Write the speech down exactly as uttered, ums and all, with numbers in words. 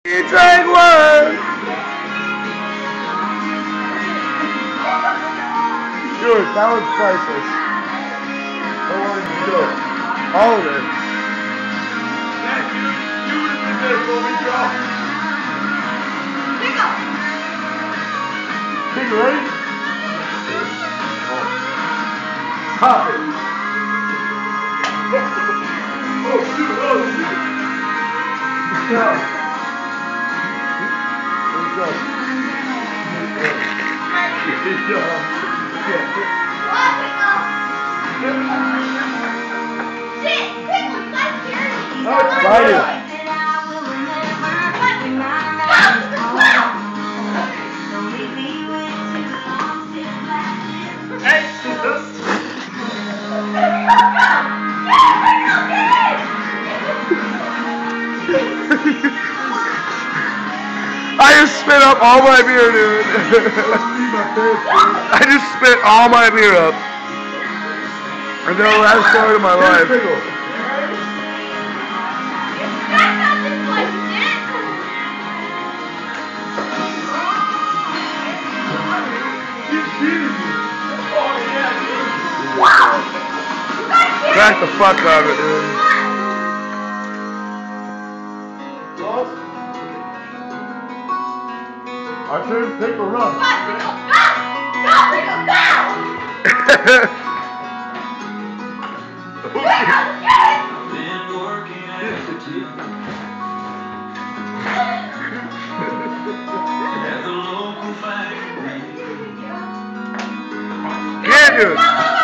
You drank one. Dude, that was priceless. That was good. All of it. Yeah, you, you would have been there for me, girl. Pickle! Pickle, ready? Oh. Stop it. Oh, shoot, oh, shoot. Yeah. Let's go. Good job. Shit! Pickle, you gotta carry me. Oh, it's biting. Hey! I just spit up all my beer, dude. I just spit all my beer up. And then the last story of my life. Crack the fuck out of it, dude. Our turn, Pickle, run. Go, Pickle, go! Go, Pickle, go! Pickle, get it! Get it!